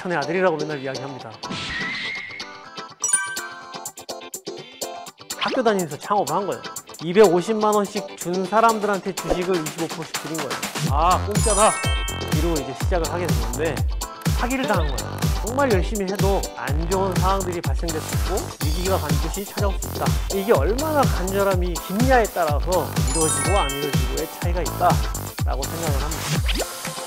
과천의 아들이라고 맨날 이야기합니다. 학교 다니면서 창업을 한 거예요. 250만 원씩 준 사람들한테 주식을 25%씩 드린 거예요. 아, 공짜다! 이러고 이제 시작을 하게 됐는데 사기를 당한 거예요. 정말 열심히 해도 안 좋은 상황들이 발생될 수 있고 위기가 반드시 찾아올 수 있다. 이게 얼마나 간절함이 깊냐에 따라서 이루어지고 안 이루어지고의 차이가 있다라고 생각을 합니다.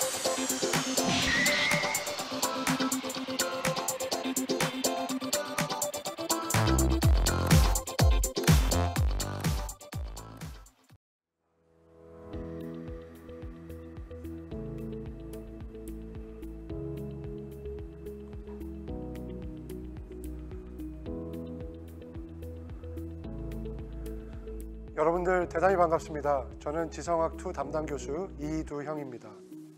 여러분들 대단히 반갑습니다. 저는 지성학2 담당 교수 이두형입니다.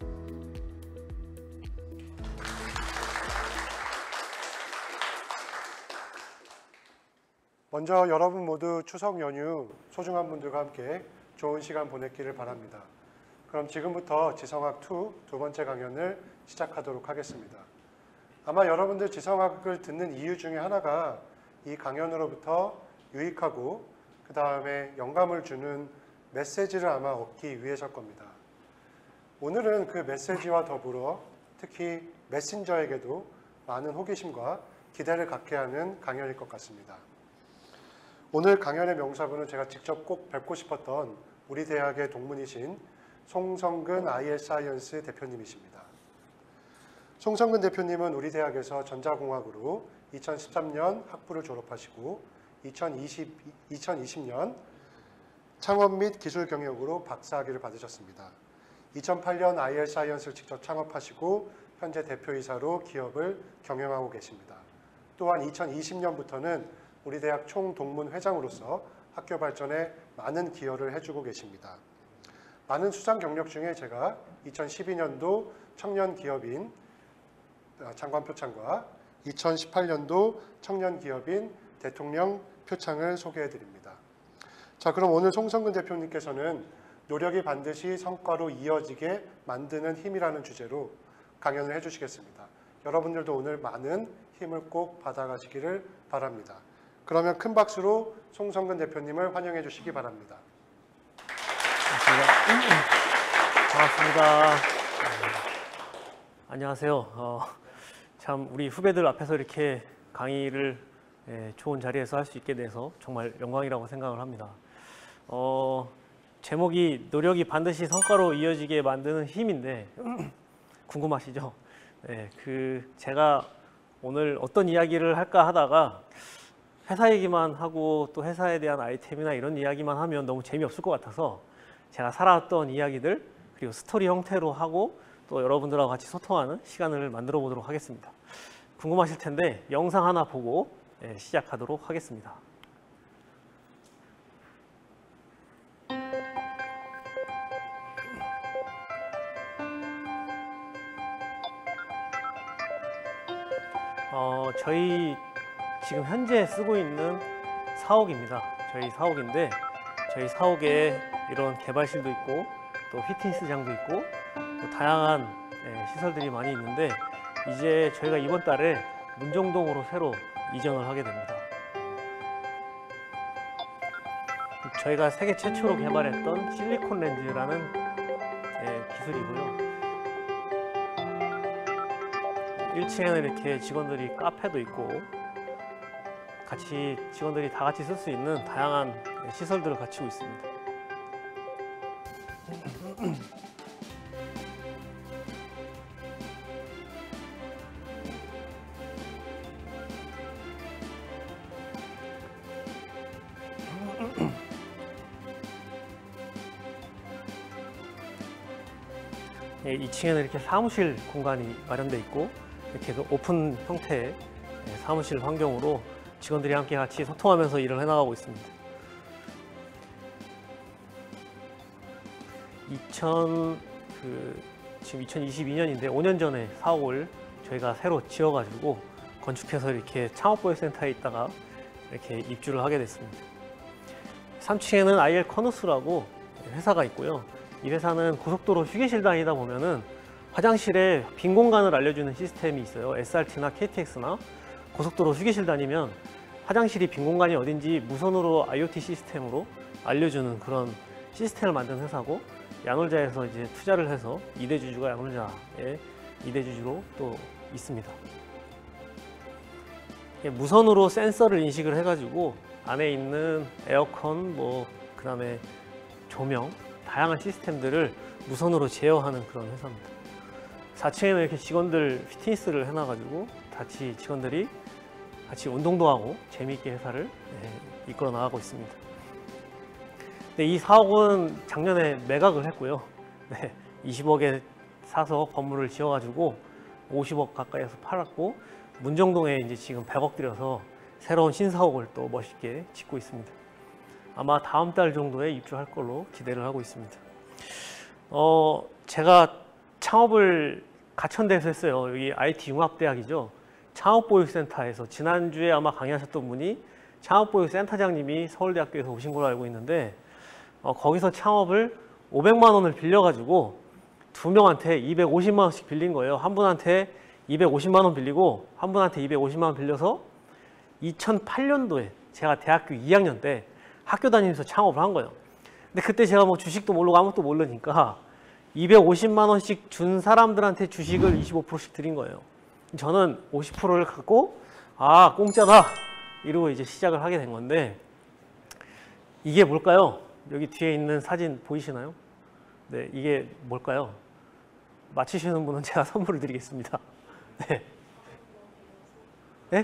먼저 여러분 모두 추석 연휴 소중한 분들과 함께 좋은 시간 보냈기를 바랍니다. 그럼 지금부터 지성학2 두 번째 강연을 시작하도록 하겠습니다. 아마 여러분들 지성학을 듣는 이유 중에 하나가 이 강연으로부터 유익하고 그 다음에 영감을 주는 메시지를 아마 얻기 위해서일 겁니다. 오늘은 그 메시지와 더불어 특히 메신저에게도 많은 호기심과 기대를 갖게 하는 강연일 것 같습니다. 오늘 강연의 명사분은 제가 직접 꼭 뵙고 싶었던 우리 대학의 동문이신 송성근 IL사이언스 대표님이십니다. 송성근 대표님은 우리 대학에서 전자공학으로 2013년 학부를 졸업하시고 2020년 창업 및 기술 경영으로 박사학위를 받으셨습니다. 2008년 IL사이언스를 직접 창업하시고 현재 대표이사로 기업을 경영하고 계십니다. 또한 2020년부터는 우리 대학 총동문회장으로서 학교 발전에 많은 기여를 해주고 계십니다. 많은 수상 경력 중에 제가 2012년도 청년기업인 장관표창과 2018년도 청년기업인 대통령 표창을 소개해드립니다. 자, 그럼 오늘 송성근 대표님께서는 노력이 반드시 성과로 이어지게 만드는 힘이라는 주제로 강연을 해주시겠습니다. 여러분들도 오늘 많은 힘을 꼭 받아가시기를 바랍니다. 그러면 큰 박수로 송성근 대표님을 환영해 주시기 바랍니다. 반갑습니다. 안녕하세요. 참 우리 후배들 앞에서 이렇게 강의를 좋은 자리에서 할 수 있게 돼서 정말 영광이라고 생각을 합니다. 제목이 노력이 반드시 성과로 이어지게 만드는 힘인데 궁금하시죠? 제가 오늘 어떤 이야기를 할까 하다가 회사 얘기만 하고 또 회사에 대한 아이템이나 이런 이야기만 하면 너무 재미없을 것 같아서 제가 살아왔던 이야기들 그리고 스토리 형태로 하고 또 여러분들하고 같이 소통하는 시간을 만들어 보도록 하겠습니다. 궁금하실 텐데 영상 하나 보고 시작하도록 하겠습니다. 저희 지금 현재 쓰고 있는 사옥입니다. 저희 사옥인데 저희 사옥에 이런 개발실도 있고 또 피트니스장도 있고 또 다양한 시설들이 많이 있는데 이제 저희가 이번 달에 문정동으로 새로 이전을 하게 됩니다. 저희가 세계 최초로 개발했던 실리콘 렌즈라는 기술이고요. 1층에는 이렇게 직원들이 카페도 있고 같이 직원들이 다 같이 쓸 수 있는 다양한 시설들을 갖추고 있습니다. 네, 2층에는 이렇게 사무실 공간이 마련되어 있고 이렇게 오픈 형태의 사무실 환경으로 직원들이 함께 같이 소통하면서 일을 해나가고 있습니다. 지금 2022년인데 5년 전에 사옥을 저희가 새로 지어가지고 건축해서 이렇게 창업보유센터에 있다가 이렇게 입주를 하게 됐습니다. 3층에는 IL 커누스라고 회사가 있고요. 이 회사는 고속도로 휴게실 다니다 보면은 화장실에 빈 공간을 알려주는 시스템이 있어요. SRT나 KTX나 고속도로 휴게실 다니면 화장실이 빈 공간이 어딘지 무선으로 IoT 시스템으로 알려주는 그런 시스템을 만든 회사고, 야놀자에서 이제 투자를 해서 2대 주주가 야놀자의 2대 주주로 또 있습니다. 무선으로 센서를 인식을 해가지고 안에 있는 에어컨, 그 다음에 조명, 다양한 시스템들을 무선으로 제어하는 그런 회사입니다. 4층에는 이렇게 직원들 피트니스를 해놔가지고 직원들이 같이 운동도 하고 재미있게 회사를 이끌어 나가고 있습니다. 네, 이 사옥은 작년에 매각을 했고요. 네, 20억에 사서 건물을 지어가지고 50억 가까이에서 팔았고, 문정동에 이제 지금 100억 들여서 새로운 신사옥을 또 멋있게 짓고 있습니다. 아마 다음 달 정도에 입주할 걸로 기대를 하고 있습니다. 제가 창업을 가천대에서 했어요. 여기 IT 융합대학이죠. 창업보육센터에서 지난주에 아마 강의하셨던 분이 창업보육센터장님이 서울대학교에서 오신 걸로 알고 있는데, 거기서 창업을 500만 원을 빌려가지고 두 명한테 250만 원씩 빌린 거예요. 한 분한테 250만 원 빌리고 한 분한테 250만 원 빌려서 2008년도에 제가 대학교 2학년 때 학교 다니면서 창업을 한 거예요. 근데 그때 제가 뭐 주식도 모르고 아무것도 모르니까 250만 원씩 준 사람들한테 주식을 25%씩 드린 거예요. 저는 50%를 갖고 공짜다 이러고 이제 시작을 하게 된 건데, 이게 뭘까요? 여기 뒤에 있는 사진 보이시나요? 네, 이게 뭘까요? 맞히시는 분은 제가 선물을 드리겠습니다. 네. 네?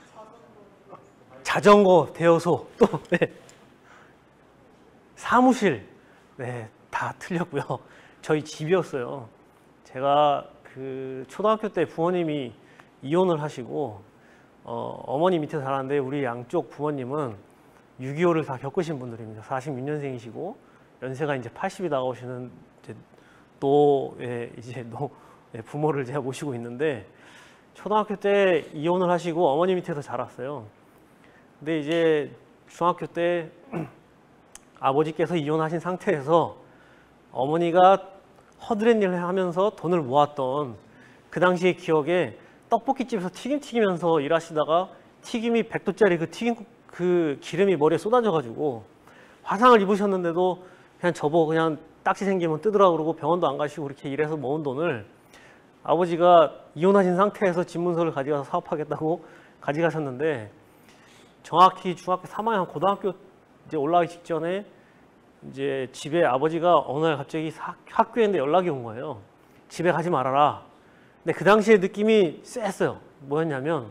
자전거 대여소, 또 네. 사무실, 네, 다 틀렸고요. 저희 집이었어요. 제가 그 초등학교 때 부모님이 이혼을 하시고 어머니 밑에 살았는데, 우리 양쪽 부모님은 6.25를 다 겪으신 분들입니다. 46년생이시고 연세가 이제 80이 다가오시는 부모를 제가 모시고 있는데, 초등학교 때 이혼을 하시고 어머니 밑에서 자랐어요. 근데 이제 중학교 때 아버지께서 이혼하신 상태에서 어머니가 허드렛 일을 하면서 돈을 모았던 그 당시의 기억에 떡볶이집에서 튀김 튀기면서 일하시다가 튀김이 100도짜리 그 기름이 머리에 쏟아져가지고 화상을 입으셨는데도 그냥 딱지 생기면 뜨더라고 그러고 병원도 안 가시고 그렇게 일해서 모은 돈을 아버지가 이혼하신 상태에서 집문서를 가져가서 사업하겠다고 가져가셨는데, 정확히 중학교 3학년 고등학교 이제 올라가기 직전에 이제 집에 아버지가 어느 날 갑자기 학교에 있는데 연락이 온 거예요. 집에 가지 말아라. 근데 그 당시에 느낌이 쎄했어요. 뭐였냐면,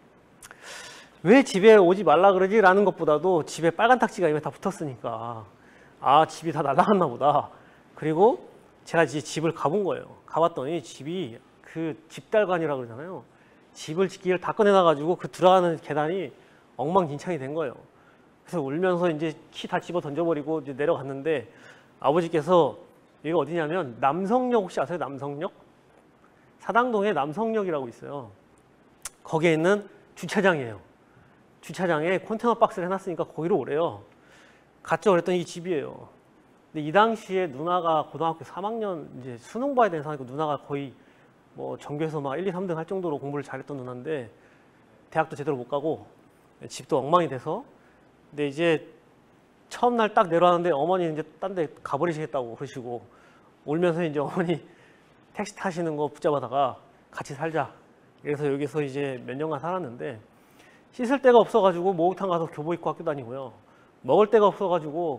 왜 집에 오지 말라 그러지? 라는 것보다도 집에 빨간 딱지가 이미 다 붙었으니까 집이 다 날아갔나 보다. 그리고 제가 이제 집을 가본 거예요. 가봤더니 집이 그 집달관이라고 그러잖아요. 집을 짓기를 다 꺼내놔가지고 그 들어가는 계단이 엉망진창이 된 거예요. 그래서 울면서 이제 키 다 집어 던져버리고 이제 내려갔는데, 아버지께서 여기가 어디냐면 남성역, 혹시 아세요? 남성역? 사당동에 남성역이라고 있어요. 거기에 있는 주차장이에요. 주차장에 컨테이너 박스를 해놨으니까 거기로 오래요. 갔죠. 그랬더니 이게 집이에요. 근데 이 당시에 누나가 고등학교 3학년 이제 수능 봐야 되는 상황이고, 누나가 거의 뭐 전교에서 막 1, 2, 3등 할 정도로 공부를 잘했던 누나인데 대학도 제대로 못 가고 집도 엉망이 돼서, 근데 이제 처음 날 딱 내려왔는데 어머니 이제 딴 데 가버리시겠다고 그러시고, 울면서 이제 어머니 택시 타시는 거 붙잡아다가 같이 살자. 그래서 여기서 이제 몇 년간 살았는데, 씻을 데가 없어가지고 목욕탕 가서 교복 입고 학교 다니고요. 먹을 데가 없어가지고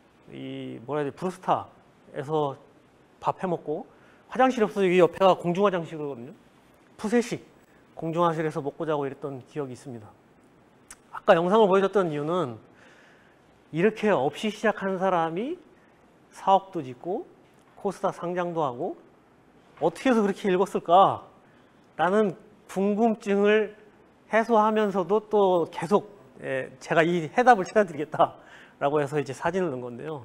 브루스타에서 밥 해먹고, 화장실이 없어서 여기 옆에가 공중화장실이거든요. 푸세식 공중화장실에서 먹고 자고 이랬던 기억이 있습니다. 아까 영상을 보여줬던 이유는, 이렇게 없이 시작한 사람이 사업도 짓고 코스닥 상장도 하고 어떻게 해서 그렇게 읽었을까 라는 궁금증을 해소하면서도 또 계속 제가 이 해답을 찾아드리겠다라고 해서 이제 사진을 넣은 건데요.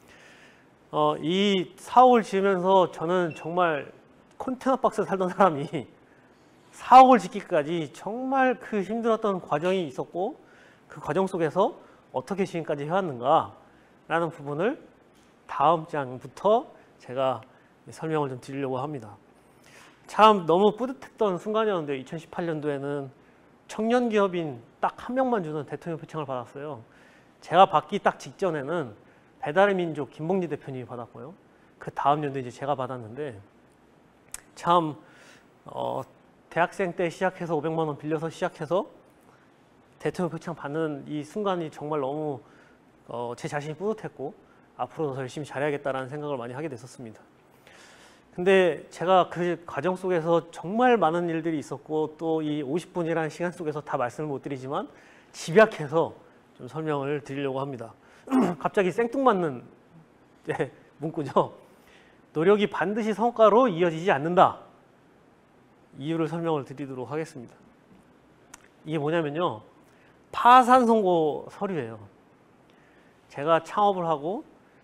이 사옥을 지으면서 저는 정말 컨테이너 박스에 살던 사람이 사옥을 짓기까지 정말 그 힘들었던 과정이 있었고, 그 과정 속에서 어떻게 지금까지 해왔는가 라는 부분을 다음 장부터 제가 설명을 좀 드리려고 합니다. 참 너무 뿌듯했던 순간이었는데 2018년도에는 청년 기업인 딱 한 명만 주는 대통령 표창을 받았어요. 제가 받기 딱 직전에는 배달의 민족 김봉지 대표님이 받았고요. 그 다음 연도에 이제 제가 받았는데 참 대학생 때 시작해서 500만 원 빌려서 시작해서 대통령 표창 받는 이 순간이 정말 너무 제 자신이 뿌듯했고 앞으로도 더 열심히 잘해야겠다라는 생각을 많이 하게 됐었습니다. 근데 제가 그 과정 속에서 정말 많은 일들이 있었고 또 이 50분이라는 시간 속에서 다 말씀을 못 드리지만 집약해서 좀 설명을 드리려고 합니다. 갑자기 생뚱맞는 문구죠. 노력이 반드시 성과로 이어지지 않는다. 이유를 설명을 드리도록 하겠습니다. 이게 뭐냐면요. 파산 선고 서류예요. 제가 창업을 하고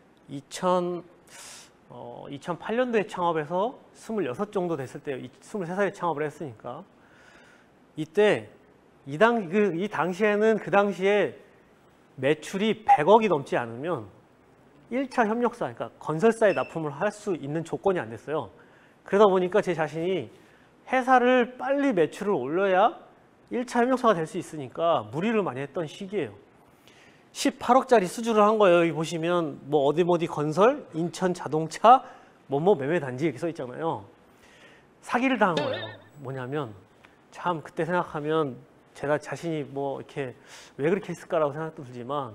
2008년도에 창업해서 26 정도 됐을 때 23살에 창업을 했으니까 이때 이 당시에는 그 당시에 매출이 100억이 넘지 않으면 1차 협력사, 그러니까 건설사에 납품을 할 수 있는 조건이 안 됐어요. 그러다 보니까 제 자신이 회사를 빨리 매출을 올려야 1차 협력사가 될 수 있으니까 무리를 많이 했던 시기예요. 18억짜리 수주를 한 거예요. 여기 보시면 뭐 어디 건설, 인천 자동차, 뭐뭐 매매 단지 이렇게 써 있잖아요. 사기를 당한 거예요. 뭐냐면 참 그때 생각하면 제가 자신이 뭐 이렇게 왜 그렇게 했을까라고 생각도 들지만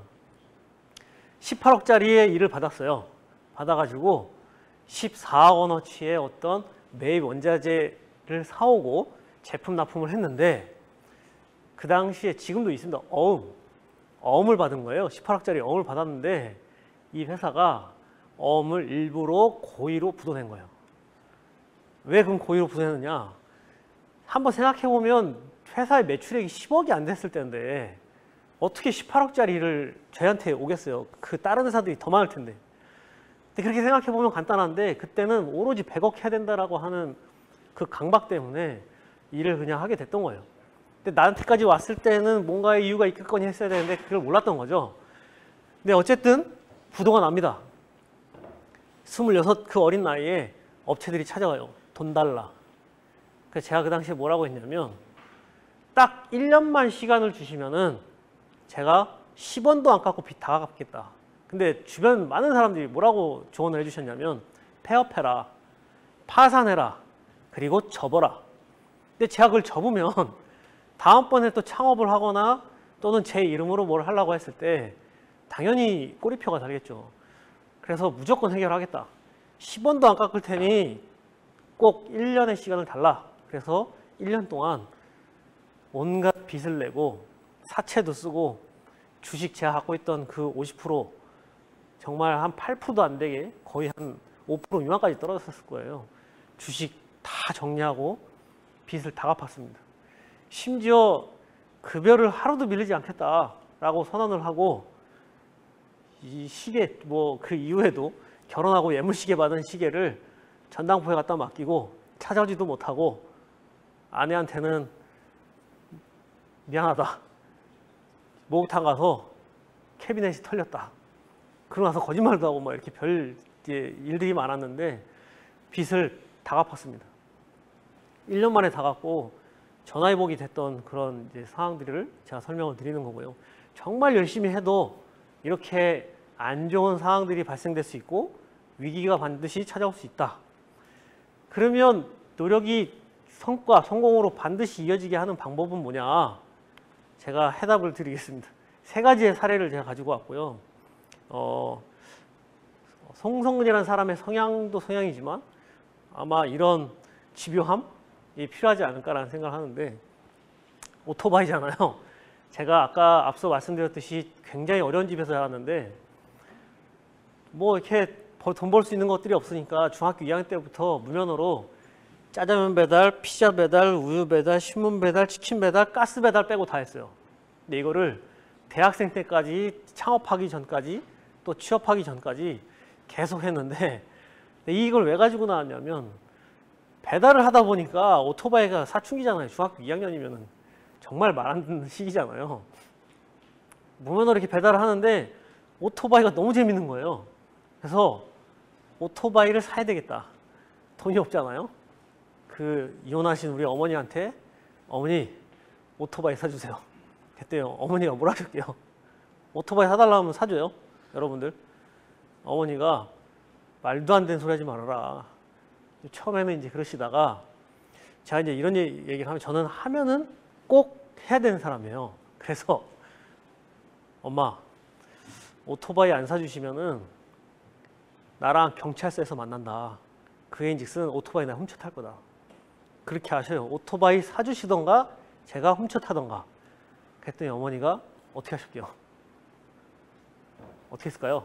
18억짜리의 일을 받았어요. 받아가지고 14억 원어치의 어떤 매입 원자재를 사오고 제품 납품을 했는데 그 당시에 지금도 있습니다. 어음을 받은 거예요. 18억짜리 어음을 받았는데 이 회사가 어음을 일부러 고의로 부도낸 거예요. 왜 그럼 고의로 부도냈느냐? 한번 생각해보면 회사의 매출액이 10억이 안 됐을 때인데 어떻게 18억짜리를 저희한테 오겠어요? 그 다른 회사들이 더 많을 텐데. 근데 그렇게 생각해보면 간단한데 그때는 오로지 100억 해야 된다라고 하는 그 강박 때문에 일을 그냥 하게 됐던 거예요. 근데 나한테까지 왔을 때는 뭔가의 이유가 있겠거니 했어야 되는데 그걸 몰랐던 거죠. 근데 어쨌든 부도가 납니다. 26 그 어린 나이에 업체들이 찾아와요. 돈 달라. 그래서 제가 그 당시에 뭐라고 했냐면 딱 1년만 시간을 주시면은 제가 10원도 안 깎고 빚 다 갚겠다. 근데 주변 많은 사람들이 뭐라고 조언을 해주셨냐면 폐업해라, 파산해라, 그리고 접어라. 근데 제가 그걸 접으면 다음번에 또 창업을 하거나 또는 제 이름으로 뭘 하려고 했을 때 당연히 꼬리표가 달겠죠. 그래서 무조건 해결하겠다. 10원도 안 깎을 테니 꼭 1년의 시간을 달라. 그래서 1년 동안 온갖 빚을 내고 사채도 쓰고 주식 제가 갖고 있던 그 50% 정말 한 8%도 안 되게 거의 한 5% 미만까지 떨어졌을 거예요. 주식 다 정리하고 빚을 다 갚았습니다. 심지어 급여를 하루도 밀리지 않겠다라고 선언을 하고 이 시계 뭐 그 이후에도 결혼하고 예물시계 받은 시계를 전당포에 갖다 맡기고 찾아오지도 못하고 아내한테는 미안하다. 목욕탕 가서 캐비넷이 털렸다. 그러고 나서 거짓말도 하고 막 이렇게 별 일들이 많았는데 빚을 다 갚았습니다. 1년 만에 다 갚고 전화위복이 됐던 그런 이제 상황들을 제가 설명을 드리는 거고요. 정말 열심히 해도 이렇게 안 좋은 상황들이 발생될 수 있고 위기가 반드시 찾아올 수 있다. 그러면 노력이 성과, 성공으로 반드시 이어지게 하는 방법은 뭐냐? 제가 해답을 드리겠습니다. 3가지의 사례를 제가 가지고 왔고요. 송성근이라는 사람의 성향도 성향이지만 아마 이런 집요함이 필요하지 않을까라는 생각을 하는데 오토바이잖아요. 제가 아까 앞서 말씀드렸듯이 굉장히 어려운 집에서 자랐는데 뭐 이렇게 돈 벌 수 있는 것들이 없으니까 중학교 2학년 때부터 무면허로 짜장면 배달, 피자 배달, 우유 배달, 신문 배달, 치킨 배달, 가스 배달 빼고 다 했어요. 근데 이거를 대학생 때까지 창업하기 전까지 또 취업하기 전까지 계속 했는데 이걸 왜 가지고 나왔냐면 배달을 하다 보니까 오토바이가 사춘기잖아요. 중학교 2학년이면 정말 말 안 듣는 시기잖아요. 무면허로 이렇게 배달을 하는데 오토바이가 너무 재밌는 거예요. 그래서 오토바이를 사야 되겠다. 돈이 없잖아요. 그 이혼하신 우리 어머니한테 어머니 오토바이 사주세요. 그랬대요. 어머니가 뭐라 하실게요. 오토바이 사달라면 사줘요. 여러분들. 어머니가 말도 안 되는 소리 하지 말아라. 처음에는 이제 그러시다가 제가 이제 이런 얘기를 하면 저는 하면은 꼭 해야 되는 사람이에요. 그래서 엄마 오토바이 안 사주시면은 나랑 경찰서에서 만난다. 그애인즉슨 오토바이 내가 훔쳐 탈 거다. 그렇게 하셔요. 오토바이 사주시던가 제가 훔쳐 타던가. 그랬더니 어머니가 어떻게 하실게요? 어떻게 했을까요?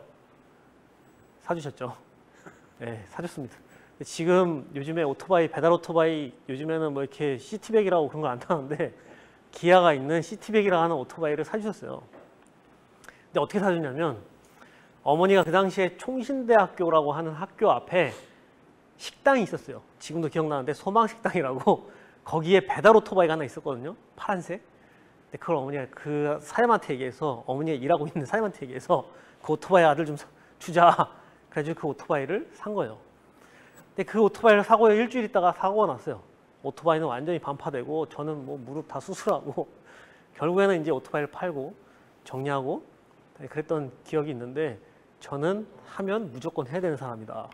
사주셨죠. 네, 사줬습니다. 지금 요즘에 오토바이, 배달 오토바이 요즘에는 뭐 이렇게 시티백이라고 그런 거 안 타는데 기아가 있는 시티백이라고 하는 오토바이를 사주셨어요. 근데 어떻게 사주냐면 어머니가 그 당시에 총신대학교라고 하는 학교 앞에 식당이 있었어요. 지금도 기억나는데 소망식당이라고 거기에 배달 오토바이가 하나 있었거든요. 파란색. 근데 그걸 어머니가 그 사장한테 얘기해서 어머니가 일하고 있는 사장한테 얘기해서 그 오토바이 아들 좀 주자. 그래가지고 그 오토바이를 산 거예요. 근데 그 오토바이를 사고 일주일 있다가 사고가 났어요. 오토바이는 완전히 반파되고 저는 뭐 무릎 다 수술하고 결국에는 이제 오토바이를 팔고 정리하고 그랬던 기억이 있는데 저는 하면 무조건 해야 되는 사람이다.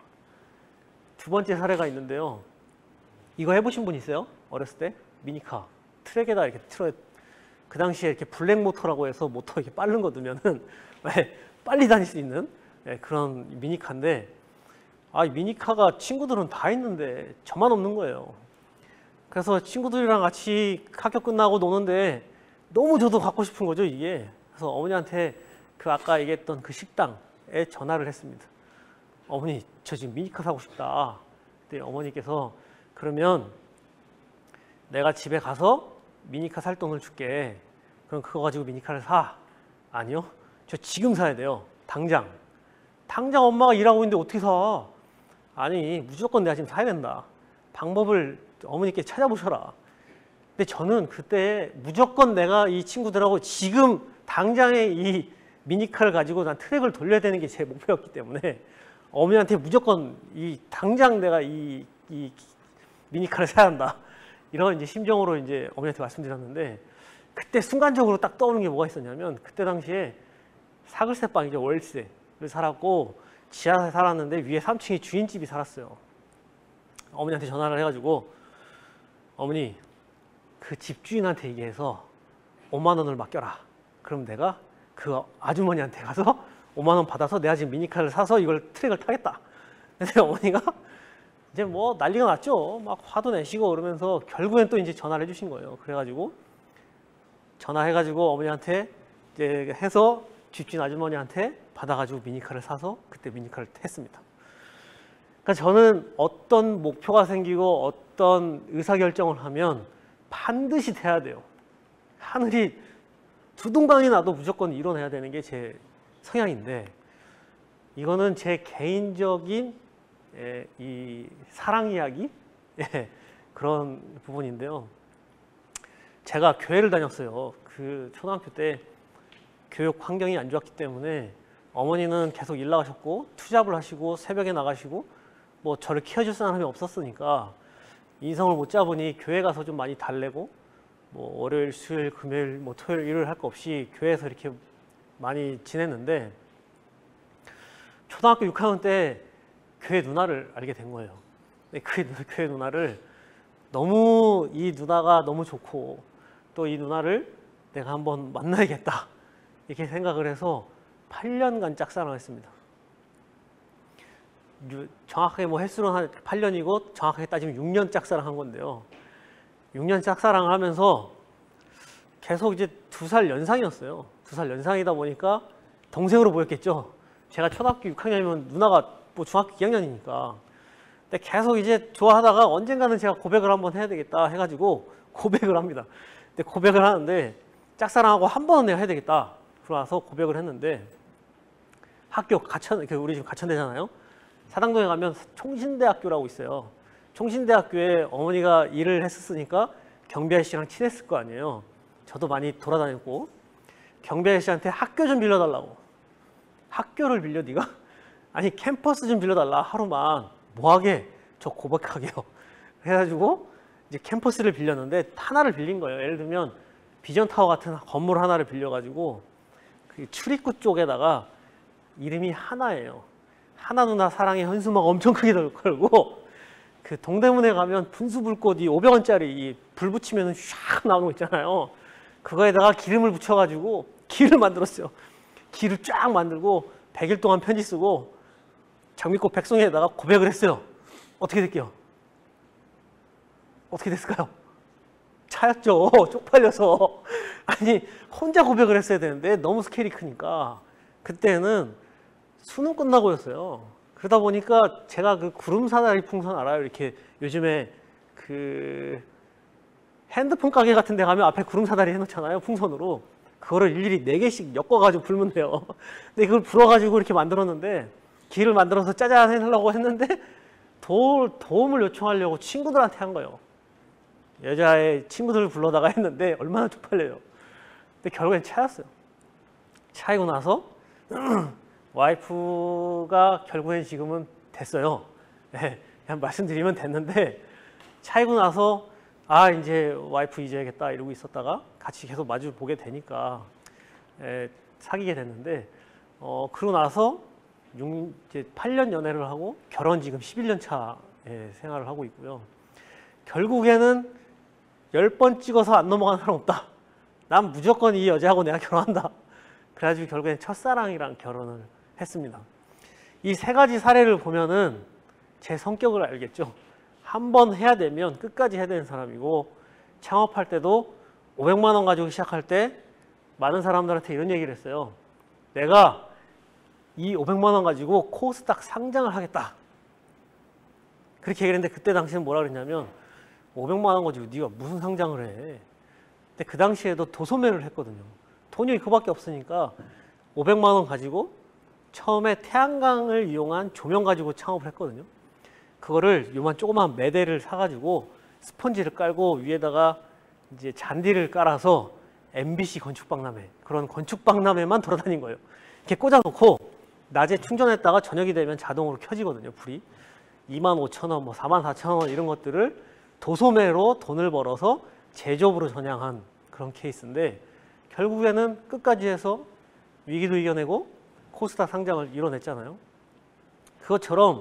두 번째 사례가 있는데요. 이거 해보신 분 있어요? 어렸을 때? 미니카. 트랙에다 이렇게 틀어, 그 당시에 이렇게 블랙 모터라고 해서 모터 이렇게 빠른 거 두면은 빨리 다닐 수 있는 그런 미니카인데 이 미니카가 친구들은 다 있는데 저만 없는 거예요. 그래서 친구들이랑 같이 학교 끝나고 노는데 너무 저도 갖고 싶은 거죠, 이게. 그래서 어머니한테 그 아까 얘기했던 그 식당에 전화를 했습니다. 어머니, 저 지금 미니카 사고 싶다. 그때 어머니께서 그러면 내가 집에 가서 미니카 살 돈을 줄게. 그럼 그거 가지고 미니카를 사. 아니요. 저 지금 사야 돼요. 당장. 당장 엄마가 일하고 있는데 어떻게 사? 아니, 무조건 내가 지금 사야 된다. 방법을 어머니께 찾아보셔라. 근데 저는 그때 무조건 내가 이 친구들하고 지금 당장에 이 미니카를 가지고 난 트랙을 돌려야 되는 게 제 목표였기 때문에 어머니한테 무조건 당장 내가 이 미니카를 사야 한다. 이런 이제 심정으로 이제 어머니한테 말씀드렸는데 그때 순간적으로 딱 떠오르는 게 뭐가 있었냐면 그때 당시에 사글세 방이죠. 월세를 살았고 지하에 살았는데 위에 3층에 주인집이 살았어요. 어머니한테 전화를 해가지고 어머니 그 집주인한테 얘기해서 5만 원을 맡겨라. 그럼 내가 그 아주머니한테 가서 5만 원 받아서 내가 지금 미니카를 사서 이걸 트랙을 타겠다. 근데 어머니가 이제 뭐 난리가 났죠. 막 화도 내시고 그러면서 결국엔 또 이제 전화를 해주신 거예요. 그래가지고 전화해가지고 어머니한테 이제 해서 집주인 아주머니한테 받아가지고 미니카를 사서 그때 미니카를 했습니다. 그러니까 저는 어떤 목표가 생기고 어떤 의사결정을 하면 반드시 돼야 돼요. 하늘이 두둥강이 나도 무조건 이뤄내야 되는 게 제 성향인데 이거는 제 개인적인 이 사랑 이야기 그런 부분인데요. 제가 교회를 다녔어요. 그 초등학교 때 교육 환경이 안 좋았기 때문에 어머니는 계속 일 나가셨고 투잡을 하시고 새벽에 나가시고 뭐 저를 키워줄 사람이 없었으니까 인성을 못 잡으니 교회 가서 좀 많이 달래고 뭐 월요일, 수요일, 금요일, 뭐 토요일, 일요일 할 거 없이 교회에서 이렇게 많이 지냈는데 초등학교 6학년 때 교회 누나를 알게 된 거예요. 근데 그 교회 누나를 너무 이 누나가 너무 좋고 또 이 누나를 내가 한번 만나야겠다 이렇게 생각을 해서 8년간 짝사랑을 했습니다. 정확하게 뭐 횟수는 한 8년이고 정확하게 따지면 6년 짝사랑한 건데요. 6년 짝사랑을 하면서 계속 이제 2살 연상이었어요. 2살 연상이다 보니까 동생으로 보였겠죠. 제가 초등학교 6학년이면 누나가 뭐 중학교 2학년이니까. 근데 계속 이제 좋아하다가 언젠가는 제가 고백을 한번 해야 되겠다 해가지고 고백을 합니다. 근데 고백을 하는데 짝사랑하고 한 번은 내가 해야 되겠다. 그러서 고백을 했는데 학교 가천, 우리 지금 가천대잖아요. 사당동에 가면 총신대학교라고 있어요. 총신대학교에 어머니가 일을 했었으니까 경비 아저씨랑 친했을 거 아니에요. 저도 많이 돌아다녔고 경비 아저씨한테 학교 좀 빌려달라고. 학교를 빌려 네가? 아니 캠퍼스 좀 빌려달라. 하루만. 뭐하게? 저 고백하게요. 그래가지고 이제 캠퍼스를 빌렸는데 하나를 빌린 거예요. 예를 들면 비전타워 같은 건물 하나를 빌려가지고 그 출입구 쪽에다가 이름이 하나예요. 하나 누나 사랑의 현수막 엄청 크게 걸고 그 동대문에 가면 분수불꽃 이 500원짜리 불 붙이면 샥 나오는 거 있잖아요. 그거에다가 기름을 붙여가지고 길을 만들었어요. 길을 쫙 만들고 100일 동안 편지 쓰고 장미꽃 백송이에다가 고백을 했어요. 어떻게 될게요? 어떻게 됐을까요? 차였죠. 쪽팔려서. 아니 혼자 고백을 했어야 되는데 너무 스케일이 크니까 그때는 수능 끝나고였어요. 그러다 보니까 제가 그 구름사다리 풍선 알아요? 이렇게 요즘에 그 핸드폰 가게 같은 데 가면 앞에 구름사다리 해놓잖아요. 풍선으로. 그거를 일일이 4개씩 엮어가지고 불면 돼요. 근데 그걸 불어가지고 이렇게 만들었는데 길을 만들어서 짜잔 해달라고 했는데 도움을 요청하려고 친구들한테 한 거예요. 여자의 친구들을 불러다가 했는데 얼마나 쪽팔려요. 근데 결국엔 차였어요. 차이고 나서 와이프가 결국엔 지금은 됐어요. 네, 그냥 말씀드리면 됐는데 차이고 나서 아 이제 와이프 잊어야겠다 이러고 있었다가 같이 계속 마주 보게 되니까 사귀게 됐는데 그러고 나서 이제 8년 연애를 하고 결혼 지금 11년 차 생활을 하고 있고요. 결국에는 10번 찍어서 안 넘어가는 사람 없다. 난 무조건 이 여자하고 내가 결혼한다. 그래가지고 결국엔 첫사랑이랑 결혼을 했습니다. 이 3가지 사례를 보면은 제 성격을 알겠죠. 한 번 해야 되면 끝까지 해야 되는 사람이고 창업할 때도 500만 원 가지고 시작할 때 많은 사람들한테 이런 얘기를 했어요. 내가 이 500만 원 가지고 코스닥 상장을 하겠다. 그렇게 얘기를 했는데 그때 당시는 뭐라 그랬냐면 500만 원 가지고 네가 무슨 상장을 해. 근데 그 당시에도 도소매를 했거든요. 돈이 그밖에 없으니까 500만 원 가지고 처음에 태양광을 이용한 조명 가지고 창업을 했거든요. 그거를 요만 조그만 매대를 사가지고 스펀지를 깔고 위에다가 이제 잔디를 깔아서 MBC 건축박람회 그런 건축박람회만 돌아다닌 거예요. 이렇게 꽂아놓고 낮에 충전했다가 저녁이 되면 자동으로 켜지거든요. 불이 25,000원, 뭐 44,000원 이런 것들을 도소매로 돈을 벌어서 제조업으로 전향한 그런 케이스인데 결국에는 끝까지 해서 위기도 이겨내고 코스닥 상장을 이뤄냈잖아요. 그것처럼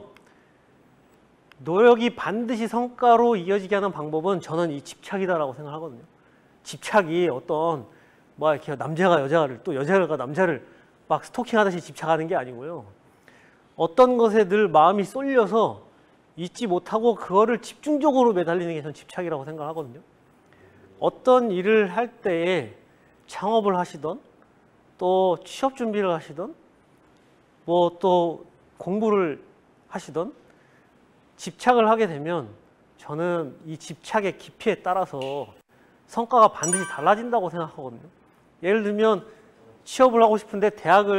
노력이 반드시 성과로 이어지게 하는 방법은 저는 이 집착이다라고 생각하거든요. 집착이 어떤 뭐 이렇게 남자가 여자를 또 여자가 남자를 막 스토킹하듯이 집착하는 게 아니고요. 어떤 것에 늘 마음이 쏠려서 잊지 못하고 그거를 집중적으로 매달리는 게 저는 집착이라고 생각하거든요. 어떤 일을 할 때에 창업을 하시던 또 취업 준비를 하시던 뭐 또 공부를 하시던 집착을 하게 되면 저는 이 집착의 깊이에 따라서 성과가 반드시 달라진다고 생각하거든요. 예를 들면 취업을 하고 싶은데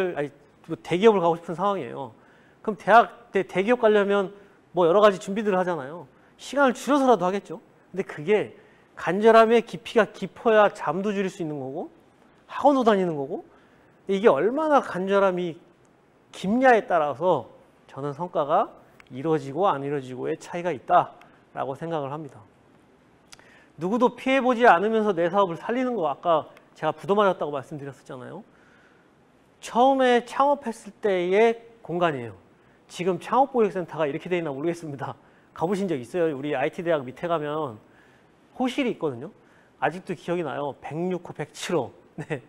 대기업을 가고 싶은 상황이에요. 그럼 대기업 가려면 뭐 여러 가지 준비들을 하잖아요. 시간을 줄여서라도 하겠죠. 근데 그게 간절함의 깊이가 깊어야 잠도 줄일 수 있는 거고 학원도 다니는 거고 이게 얼마나 간절함이 깊냐에 따라서 저는 성과가 이루어지고 안 이루어지고의 차이가 있다라고 생각을 합니다. 누구도 피해보지 않으면서 내 사업을 살리는 거 아까 제가 부도맞았다고 말씀드렸었잖아요. 처음에 창업했을 때의 공간이에요. 지금 창업보육센터가 이렇게 돼 있나 모르겠습니다. 가보신 적 있어요? 우리 IT대학 밑에 가면 호실이 있거든요. 아직도 기억이 나요. 106호, 107호. 네.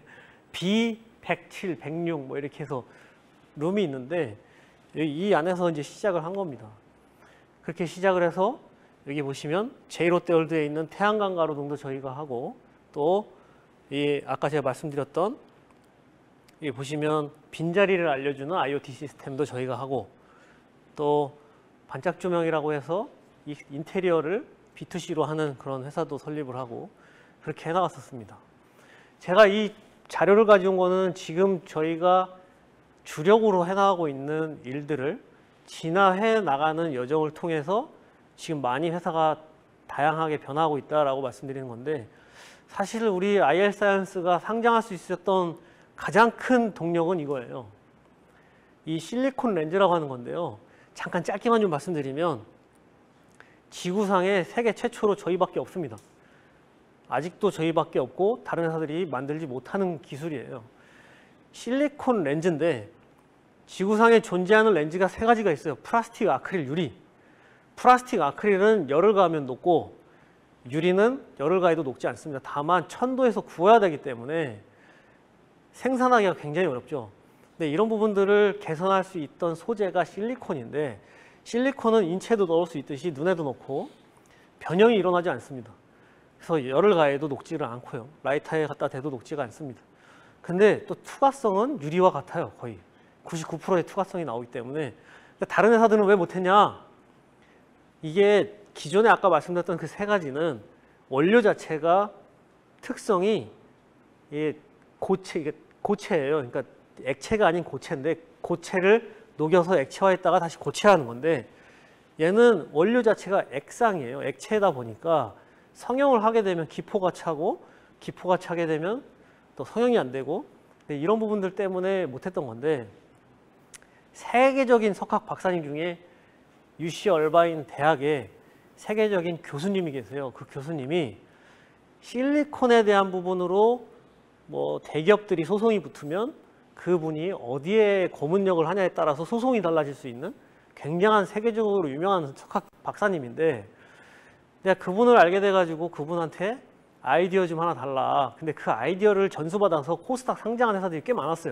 B107, 106 뭐 이렇게 해서 룸이 있는데 이 안에서 이제 시작을 한 겁니다. 그렇게 시작을 해서 여기 보시면 제1롯데월드에 있는 태양광 가로등도 저희가 하고 또 이 아까 제가 말씀드렸던 여기 보시면 빈자리를 알려주는 IoT 시스템도 저희가 하고 또 반짝 조명이라고 해서 이 인테리어를 B2C로 하는 그런 회사도 설립을 하고 그렇게 해나갔었습니다. 제가 이 자료를 가져온 거는 지금 저희가 주력으로 해나가고 있는 일들을 진화해 나가는 여정을 통해서 지금 많이 회사가 다양하게 변화하고 있다라고 말씀드리는 건데 사실 우리 IR사이언스가 상장할 수 있었던 가장 큰 동력은 이거예요. 이 실리콘 렌즈라고 하는 건데요. 잠깐 짧게만 좀 말씀드리면 지구상에 세계 최초로 저희밖에 없습니다. 아직도 저희밖에 없고 다른 회사들이 만들지 못하는 기술이에요. 실리콘 렌즈인데 지구상에 존재하는 렌즈가 세 가지가 있어요. 플라스틱, 아크릴, 유리. 플라스틱, 아크릴은 열을 가하면 녹고 유리는 열을 가해도 녹지 않습니다. 다만 1000도에서 구워야 되기 때문에 생산하기가 굉장히 어렵죠. 근데 이런 부분들을 개선할 수 있던 소재가 실리콘인데 실리콘은 인체도 넣을 수 있듯이 눈에도 넣고 변형이 일어나지 않습니다. 그래서 열을 가해도 녹지를 않고요. 라이터에 갖다 대도 녹지가 않습니다. 근데 또 투과성은 유리와 같아요. 거의 99%의 투과성이 나오기 때문에. 다른 회사들은 왜 못했냐? 이게 기존에 아까 말씀드렸던 그 세 가지는 원료 자체가 특성이 고체예요. 그러니까 액체가 아닌 고체인데 고체를 녹여서 액체화했다가 다시 고체화하는 건데 얘는 원료 자체가 액상이에요. 액체다 보니까 성형을 하게 되면 기포가 차고 기포가 차게 되면 또 성형이 안 되고 이런 부분들 때문에 못했던 건데 세계적인 석학 박사님 중에 UC 얼바인 대학에 세계적인 교수님이 계세요. 그 교수님이 실리콘에 대한 부분으로 뭐 대기업들이 소송이 붙으면 그분이 어디에 고문역을 하냐에 따라서 소송이 달라질 수 있는 굉장한 세계적으로 유명한 석학 박사님인데 내가 그분을 알게 돼가지고 그분한테 아이디어 좀 하나 달라. 근데 그 아이디어를 전수받아서 코스닥 상장한 회사들이 꽤 많았어요.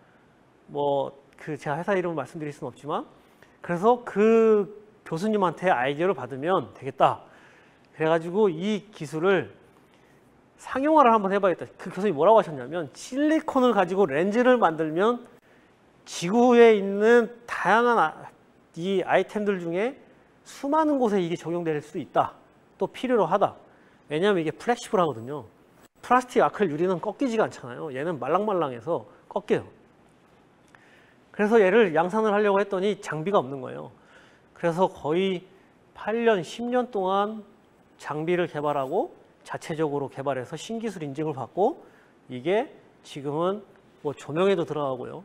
뭐 그 제가 회사 이름을 말씀드릴 수는 없지만 그래서 그 교수님한테 아이디어를 받으면 되겠다. 그래가지고 이 기술을 상용화를 한번 해봐야겠다. 그 교수님이 뭐라고 하셨냐면 실리콘을 가지고 렌즈를 만들면 지구에 있는 다양한 이 아이템들 중에 수많은 곳에 이게 적용될 수 있다. 또 필요로 하다. 왜냐하면 이게 플렉시블 하거든요. 플라스틱, 아크릴, 유리는 꺾이지가 않잖아요. 얘는 말랑말랑해서 꺾여요. 그래서 얘를 양산을 하려고 했더니 장비가 없는 거예요. 그래서 거의 8년, 10년 동안 장비를 개발하고 자체적으로 개발해서 신기술 인증을 받고 이게 지금은 뭐 조명에도 들어가고요.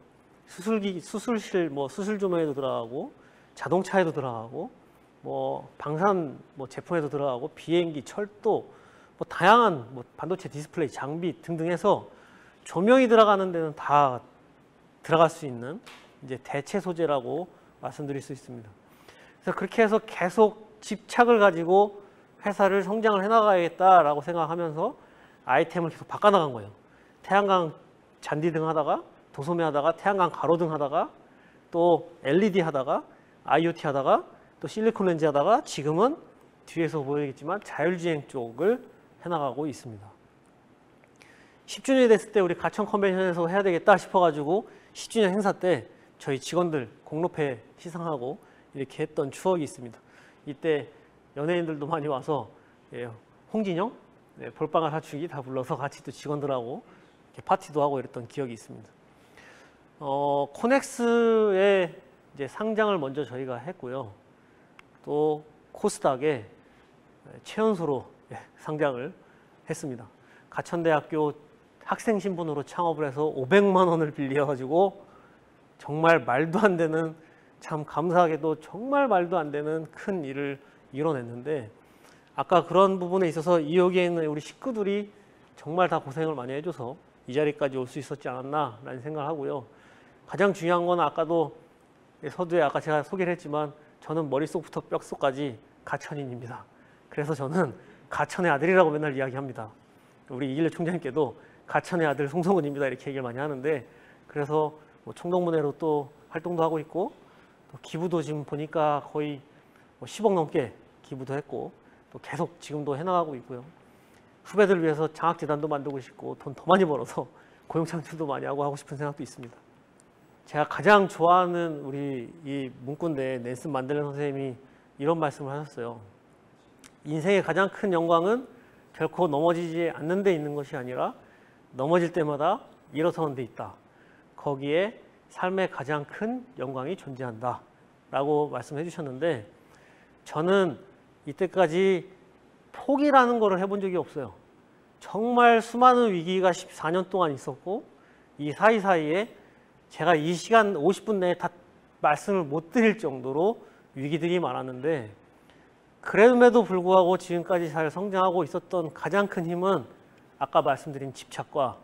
수술실 뭐 수술 조명에도 들어가고 자동차에도 들어가고 뭐 방산 뭐 제품에도 들어가고 비행기, 철도 뭐 다양한 뭐 반도체 디스플레이 장비 등등 해서 조명이 들어가는 데는 다 들어갈 수 있는 이제 대체 소재라고 말씀드릴 수 있습니다. 그래서 그렇게 해서 계속 집착을 가지고 회사를 성장을 해나가야겠다라고 생각하면서 아이템을 계속 바꿔나간 거예요. 태양광 잔디등 하다가 도소매 하다가 태양광 가로등 하다가 또 LED 하다가 IoT 하다가 또 실리콘 렌즈 하다가 지금은 뒤에서 보이겠지만 자율주행 쪽을 해나가고 있습니다. 10주년이 됐을 때 우리 가천 컨벤션에서 해야 되겠다 싶어가지고 10주년 행사 때 저희 직원들 공로패 시상하고 이렇게 했던 추억이 있습니다. 이때 연예인들도 많이 와서 홍진영, 볼빵을 사춘기 다 불러서 같이 또 직원들하고 이렇게 파티도 하고 이랬던 기억이 있습니다. 코넥스의 이제 상장을 먼저 저희가 했고요. 또 코스닥에 최연소로 상장을 했습니다. 가천대학교 학생 신분으로 창업을 해서 500만 원을 빌려가지고 정말 말도 안 되는 참 감사하게도 정말 말도 안 되는 큰 일을 이뤄냈는데 아까 그런 부분에 있어서 이 여기에 있는 우리 식구들이 정말 다 고생을 많이 해줘서 이 자리까지 올 수 있었지 않았나라는 생각을 하고요. 가장 중요한 건 아까도 서두에 아까 제가 소개를 했지만 저는 머릿속부터 뼛속까지 가천인입니다. 그래서 저는 가천의 아들이라고 맨날 이야기합니다. 우리 이길래 총장님께도 가천의 아들 송성훈입니다 이렇게 얘기를 많이 하는데 그래서 뭐 총동문회로 또 활동도 하고 있고 또 기부도 지금 보니까 거의 10억 넘게 기부도 했고 또 계속 지금도 해나가고 있고요. 후배들을 위해서 장학재단도 만들고 싶고 돈 더 많이 벌어서 고용창출도 많이 하고 싶은 생각도 있습니다. 제가 가장 좋아하는 우리 이 문구인데 넬슨 만델라 선생님이 이런 말씀을 하셨어요. 인생의 가장 큰 영광은 결코 넘어지지 않는 데 있는 것이 아니라 넘어질 때마다 일어서는 데 있다. 거기에 삶의 가장 큰 영광이 존재한다. 라고 말씀해 주셨는데 저는 이때까지 포기라는 거를 해본 적이 없어요. 정말 수많은 위기가 14년 동안 있었고 이 사이사이에 제가 이 시간 50분 내에 다 말씀을 못 드릴 정도로 위기들이 많았는데 그럼에도 불구하고 지금까지 잘 성장하고 있었던 가장 큰 힘은 아까 말씀드린 집착과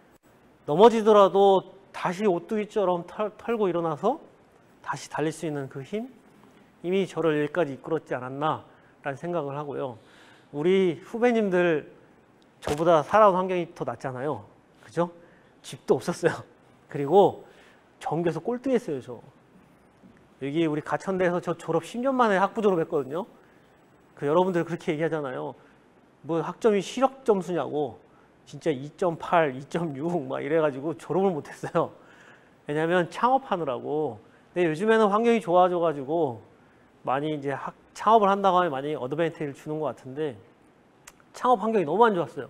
넘어지더라도 다시 오뚜기처럼 털고 일어나서 다시 달릴 수 있는 그 힘? 이미 저를 여기까지 이끌었지 않았나라는 생각을 하고요. 우리 후배님들 저보다 살아온 환경이 더 낫잖아요. 그죠? 집도 없었어요. 그리고 전교에서 꼴등했어요, 저. 여기 우리 가천대에서 저 졸업 10년 만에 학부 졸업했거든요. 그 여러분들 그렇게 얘기하잖아요. 뭐 학점이 실력 점수냐고. 진짜 2.8, 2.6 막 이래가지고 졸업을 못했어요. 왜냐하면 창업하느라고. 근데 요즘에는 환경이 좋아져가지고 많이 이제 창업을 한다고 하면 많이 어드밴티지를 주는 것 같은데 창업 환경이 너무 안 좋았어요.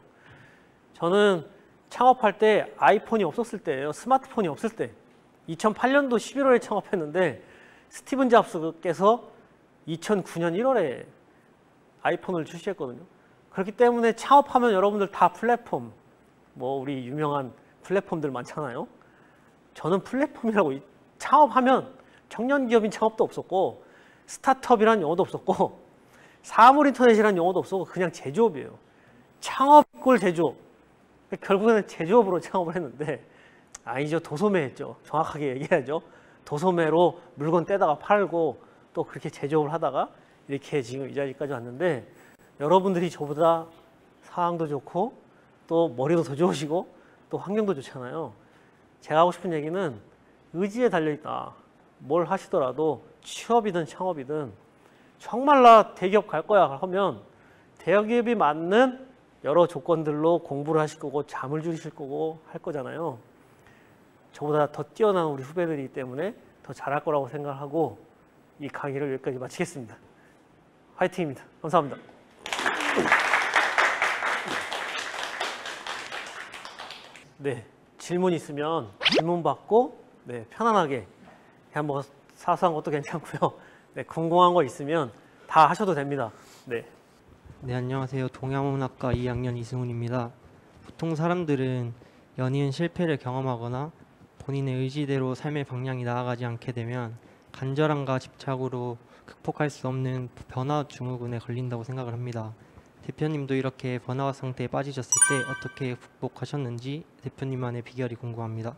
저는 창업할 때 아이폰이 없었을 때예요. 스마트폰이 없을 때. 2008년도 11월에 창업했는데 스티븐 잡스께서 2009년 1월에 아이폰을 출시했거든요. 그렇기 때문에 창업하면 여러분들 다 플랫폼, 뭐 우리 유명한 플랫폼들 많잖아요. 저는 플랫폼이라고 창업하면 청년 기업인 창업도 없었고 스타트업이란 용어도 없었고 사물 인터넷이란 용어도 없었고 그냥 제조업이에요. 창업 꼴 제조업. 결국에는 제조업으로 창업을 했는데 아니죠. 도소매 했죠. 정확하게 얘기해야죠. 도소매로 물건 떼다가 팔고 또 그렇게 제조업을 하다가 이렇게 지금 이 자리까지 왔는데 여러분들이 저보다 상황도 좋고 또 머리도 더 좋으시고 또 환경도 좋잖아요. 제가 하고 싶은 얘기는 의지에 달려있다. 뭘 하시더라도 취업이든 창업이든 정말 나 대기업 갈 거야 하면 대기업이 맞는 여러 조건들로 공부를 하실 거고 잠을 줄이실 거고 할 거잖아요. 저보다 더 뛰어난 우리 후배들이기 때문에 더 잘할 거라고 생각하고 이 강의를 여기까지 마치겠습니다. 화이팅입니다. 감사합니다. 네, 질문 있으면 질문 받고 편안하게 그냥 뭐 사소한 것도 괜찮고요. 네, 궁금한 거 있으면 다 하셔도 됩니다. 네. 네, 안녕하세요. 동양문학과 2학년 이승훈입니다. 보통 사람들은 연이은 실패를 경험하거나 본인의 의지대로 삶의 방향이 나아가지 않게 되면 간절함과 집착으로 극복할 수 없는 번아웃 증후군에 걸린다고 생각을 합니다. 대표님도 이렇게 번아웃 상태에 빠지셨을 때 어떻게 극복하셨는지 대표님만의 비결이 궁금합니다.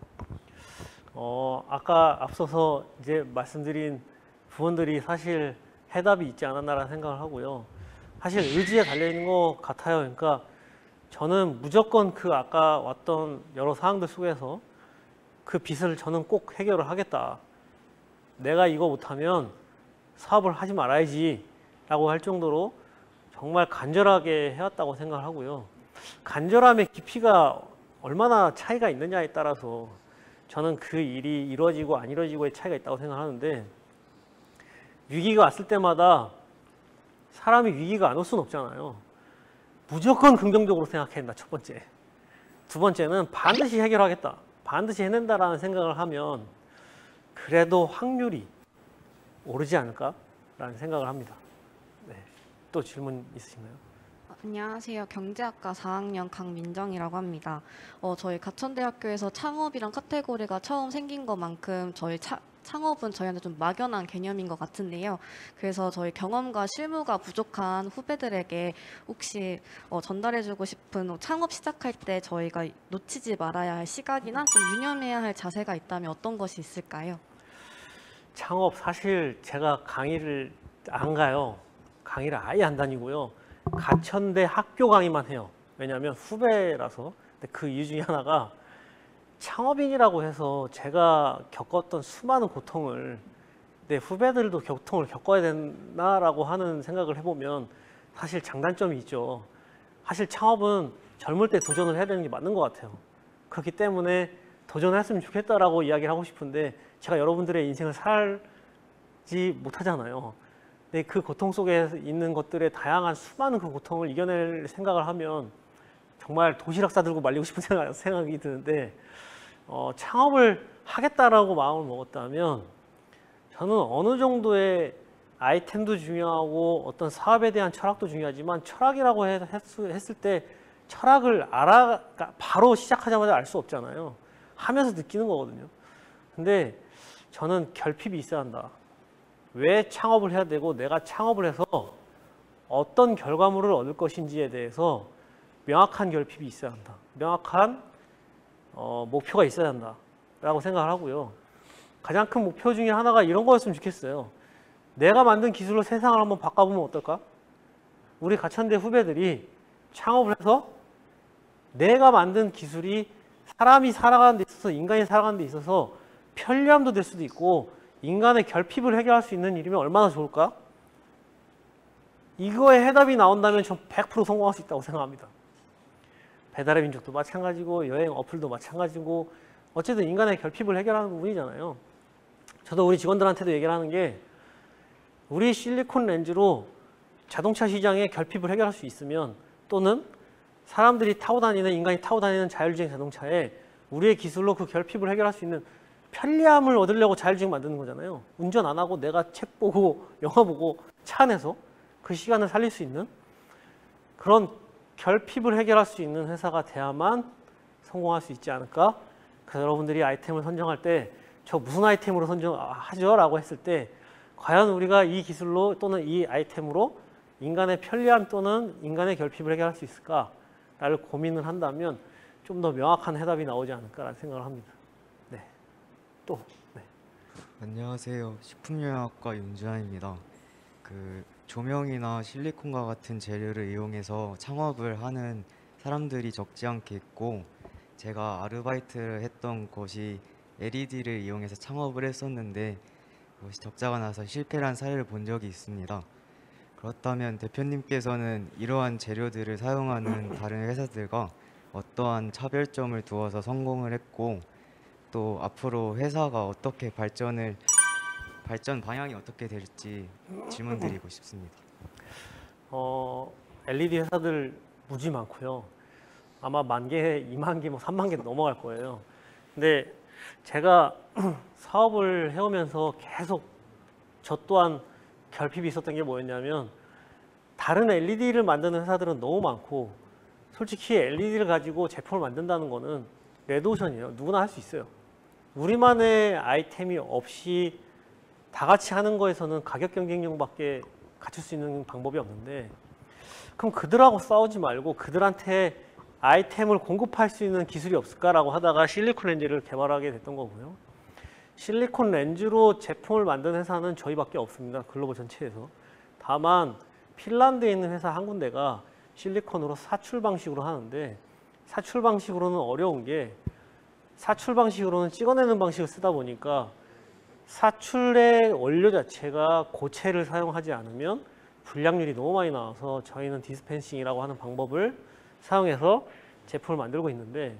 아까 앞서서 이제 말씀드린 부분들이 사실 해답이 있지 않았나라는 생각을 하고요. 사실 의지에 달려있는 것 같아요. 그러니까 저는 무조건 그 아까 왔던 여러 사항들 속에서 그 빚을 저는 꼭 해결을 하겠다. 내가 이거 못하면 사업을 하지 말아야지 라고 할 정도로 정말 간절하게 해왔다고 생각을 하고요. 간절함의 깊이가 얼마나 차이가 있느냐에 따라서 저는 그 일이 이루어지고 안 이루어지고의 차이가 있다고 생각하는데 위기가 왔을 때마다 사람이 위기가 안 올 수는 없잖아요. 무조건 긍정적으로 생각해야 된다. 첫 번째. 두 번째는 반드시 해결하겠다. 반드시 해낸다라는 생각을 하면 그래도 확률이 오르지 않을까라는 생각을 합니다. 네. 또 질문 있으신가요? 안녕하세요. 경제학과 4학년 강민정이라고 합니다. 저희 가천대학교에서 창업이란 카테고리가 처음 생긴 것만큼 저희 창업은 저희한테 좀 막연한 개념인 것 같은데요. 그래서 저희 경험과 실무가 부족한 후배들에게 혹시 전달해주고 싶은 창업 시작할 때 저희가 놓치지 말아야 할 시각이나 좀 유념해야 할 자세가 있다면 어떤 것이 있을까요? 창업 사실 제가 강의를 안 가요. 강의를 아예 안 다니고요. 가천대 학교 강의만 해요. 왜냐하면 후배라서. 근데 그 이유 중에 하나가 창업인이라고 해서 제가 겪었던 수많은 고통을 내 후배들도 고통을 겪어야 되나라고 하는 생각을 해보면 사실 장단점이 있죠. 사실 창업은 젊을 때 도전을 해야 되는 게 맞는 것 같아요. 그렇기 때문에 도전했으면 좋겠다라고 이야기를 하고 싶은데 제가 여러분들의 인생을 살지 못하잖아요. 근데 그 고통 속에 있는 것들의 다양한 수많은 그 고통을 이겨낼 생각을 하면 정말 도시락 싸들고 말리고 싶은 생각이 드는데 창업을 하겠다라고 마음을 먹었다면 저는 어느 정도의 아이템도 중요하고 어떤 사업에 대한 철학도 중요하지만 철학이라고 했을 때 철학을 바로 시작하자마자 알 수 없잖아요. 하면서 느끼는 거거든요. 근데 저는 결핍이 있어야 한다. 왜 창업을 해야 되고 내가 창업을 해서 어떤 결과물을 얻을 것인지에 대해서 명확한 결핍이 있어야 한다. 명확한 목표가 있어야 한다라고 생각을 하고요. 가장 큰 목표 중에 하나가 이런 거였으면 좋겠어요. 내가 만든 기술로 세상을 한번 바꿔보면 어떨까? 우리 가천대 후배들이 창업을 해서 내가 만든 기술이 사람이 살아가는 데 있어서, 인간이 살아가는 데 있어서 편리함도 될 수도 있고 인간의 결핍을 해결할 수 있는 일이면 얼마나 좋을까? 이거에 해답이 나온다면 전 100% 성공할 수 있다고 생각합니다. 배달의 민족도 마찬가지고 여행 어플도 마찬가지고 어쨌든 인간의 결핍을 해결하는 부분이잖아요. 저도 우리 직원들한테도 얘기를 하는 게 우리 실리콘 렌즈로 자동차 시장의 결핍을 해결할 수 있으면 또는 사람들이 타고 다니는, 인간이 타고 다니는 자율주행 자동차에 우리의 기술로 그 결핍을 해결할 수 있는 편리함을 얻으려고 자율주행 만드는 거잖아요. 운전 안 하고 내가 책 보고 영화 보고 차 안에서 그 시간을 살릴 수 있는 그런 결핍을 해결할 수 있는 회사가 돼야만 성공할 수 있지 않을까? 그래서 여러분들이 아이템을 선정할 때 저 무슨 아이템으로 선정하죠? 라고 했을 때 과연 우리가 이 기술로 또는 이 아이템으로 인간의 편리함 또는 인간의 결핍을 해결할 수 있을까를 고민을 한다면 좀 더 명확한 해답이 나오지 않을까라는 생각을 합니다. 네. 또. 네. 안녕하세요. 식품영양학과 윤주환입니다. 조명이나 실리콘과 같은 재료를 이용해서 창업을 하는 사람들이 적지 않게 있고 제가 아르바이트를 했던 곳이 LED를 이용해서 창업을 했었는데 그것이 적자가 나서 실패를 한 사례를 본 적이 있습니다. 그렇다면 대표님께서는 이러한 재료들을 사용하는 다른 회사들과 어떠한 차별점을 두어서 성공을 했고 또 앞으로 회사가 어떻게 발전 방향이 어떻게 될지 질문드리고 싶습니다. LED 회사들 무지 많고요. 아마 10,000개, 20,000개, 30,000개 넘어갈 거예요. 근데 제가 사업을 해오면서 계속 저 또한 결핍이 있었던 게 뭐였냐면 다른 LED를 만드는 회사들은 너무 많고 솔직히 LED를 가지고 제품을 만든다는 거는 레드오션이에요. 누구나 할 수 있어요. 우리만의 아이템이 없이 다 같이 하는 거에서는 가격 경쟁력밖에 갖출 수 있는 방법이 없는데 그럼 그들하고 싸우지 말고 그들한테 아이템을 공급할 수 있는 기술이 없을까라고 하다가 실리콘 렌즈를 개발하게 됐던 거고요. 실리콘 렌즈로 제품을 만드는 회사는 저희밖에 없습니다. 글로벌 전체에서. 다만 핀란드에 있는 회사 한 군데가 실리콘으로 사출 방식으로 하는데 사출 방식으로는 어려운 게 사출 방식으로는 찍어내는 방식을 쓰다 보니까 사출의 원료 자체가 고체를 사용하지 않으면 불량률이 너무 많이 나와서 저희는 디스펜싱이라고 하는 방법을 사용해서 제품을 만들고 있는데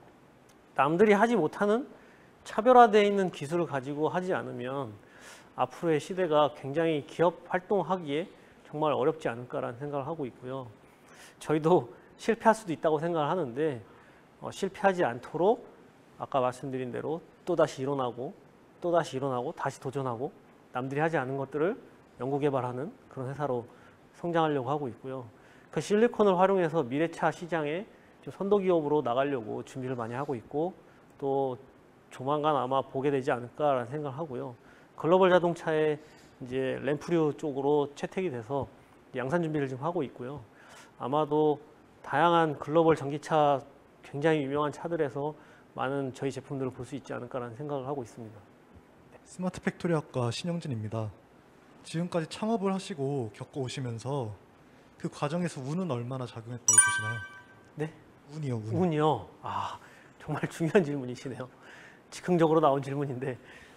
남들이 하지 못하는 차별화되어 있는 기술을 가지고 하지 않으면 앞으로의 시대가 굉장히 기업 활동하기에 정말 어렵지 않을까라는 생각을 하고 있고요. 저희도 실패할 수도 있다고 생각을 하는데 실패하지 않도록 아까 말씀드린 대로 또다시 일어나고 또다시 일어나고 다시 도전하고 남들이 하지 않은 것들을 연구개발하는 그런 회사로 성장하려고 하고 있고요. 그 실리콘을 활용해서 미래차 시장에 좀 선도기업으로 나가려고 준비를 많이 하고 있고 또 조만간 아마 보게 되지 않을까라는 생각을 하고요. 글로벌 자동차의 이제 램프류 쪽으로 채택이 돼서 양산 준비를 지금 하고 있고요. 아마도 다양한 글로벌 전기차 굉장히 유명한 차들에서 많은 저희 제품들을 볼 수 있지 않을까라는 생각을 하고 있습니다. 스마트 팩토리 학과 신영진입니다. 지금까지 창업을 하시고 겪어오시면서 그 과정에서 운은 얼마나 작용했다고 보시나요? 네? 운이요, 운. 운이요? 아, 정말 중요한 질문이시네요. 즉흥적으로 나온 질문인데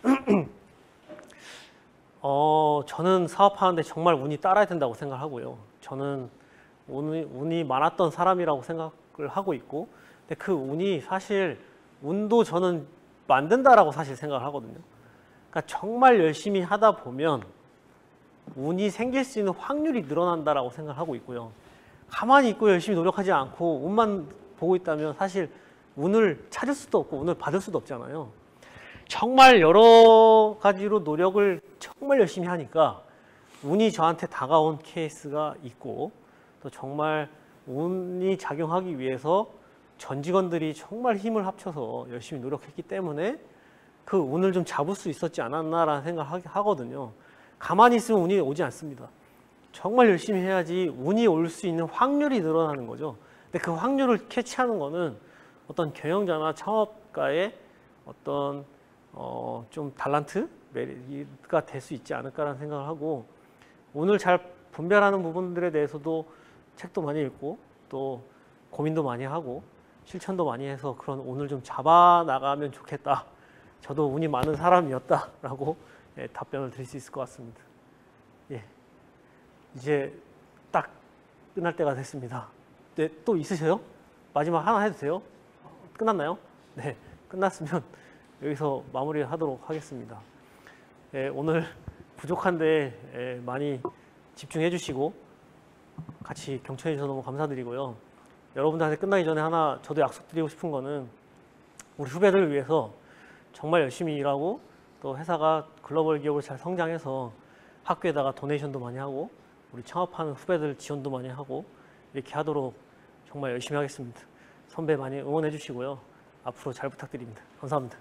저는 사업하는데 정말 운이 따라야 된다고 생각하고요. 저는 운이 많았던 사람이라고 생각을 하고 있고 근데 그 운이 사실 운도 저는 만든다라고 사실 생각을 하거든요. 그러니까 정말 열심히 하다 보면 운이 생길 수 있는 확률이 늘어난다라고 생각을 하고 있고요. 가만히 있고 열심히 노력하지 않고 운만 보고 있다면 사실 운을 찾을 수도 없고 운을 받을 수도 없잖아요. 정말 여러 가지로 노력을 정말 열심히 하니까 운이 저한테 다가온 케이스가 있고 또 정말 운이 작용하기 위해서 전 직원들이 정말 힘을 합쳐서 열심히 노력했기 때문에 그 운을 좀 잡을 수 있었지 않았나라는 생각을 하거든요. 가만히 있으면 운이 오지 않습니다. 정말 열심히 해야지 운이 올 수 있는 확률이 늘어나는 거죠. 근데 그 확률을 캐치하는 거는 어떤 경영자나 창업가의 어떤 좀 달란트가 될 수 있지 않을까라는 생각을 하고, 운을 잘 분별하는 부분들에 대해서도 책도 많이 읽고 또 고민도 많이 하고 실천도 많이 해서 그런 운을 좀 잡아 나가면 좋겠다. 저도 운이 많은 사람이었다라고 답변을 드릴 수 있을 것 같습니다. 예, 이제 딱 끝날 때가 됐습니다. 네, 또 있으세요? 마지막 하나 해도 돼요? 끝났나요? 네, 끝났으면 여기서 마무리하도록 하겠습니다. 오늘 부족한데 많이 집중해 주시고 같이 경청해 주셔서 너무 감사드리고요. 여러분들한테 끝나기 전에 하나 저도 약속드리고 싶은 거는, 우리 후배들을 위해서 정말 열심히 일하고 또 회사가 글로벌 기업으로 잘 성장해서 학교에다가 도네이션도 많이 하고 우리 창업하는 후배들 지원도 많이 하고 이렇게 하도록 정말 열심히 하겠습니다. 선배 많이 응원해 주시고요. 앞으로 잘 부탁드립니다. 감사합니다.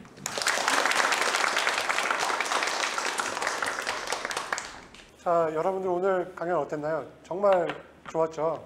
자, 여러분들 오늘 강연 어땠나요? 정말 좋았죠?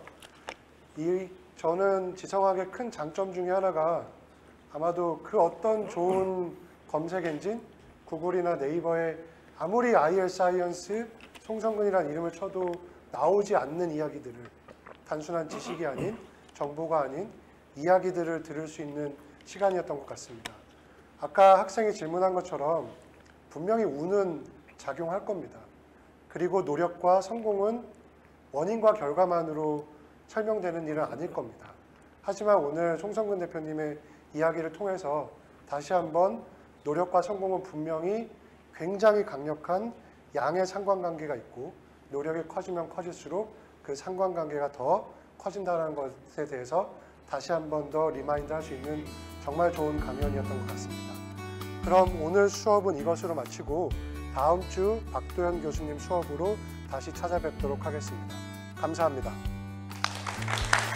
저는 지성학의 큰 장점 중에 하나가 아마도 그 어떤 좋은 검색 엔진, 구글이나 네이버에 아무리 IL 사이언스, 송성근이라는 이름을 쳐도 나오지 않는 이야기들을, 단순한 지식이 아닌, 정보가 아닌 이야기들을 들을 수 있는 시간이었던 것 같습니다. 아까 학생이 질문한 것처럼 분명히 운은 작용할 겁니다. 그리고 노력과 성공은 원인과 결과만으로 설명되는 일은 아닐 겁니다. 하지만 오늘 송성근 대표님의 이야기를 통해서 다시 한번 노력과 성공은 분명히 굉장히 강력한 양의 상관관계가 있고, 노력이 커지면 커질수록 그 상관관계가 더 커진다는 것에 대해서 다시 한번 더 리마인드 할 수 있는 정말 좋은 강연이었던 것 같습니다. 그럼 오늘 수업은 이것으로 마치고 다음 주 박도현 교수님 수업으로 다시 찾아뵙도록 하겠습니다. 감사합니다.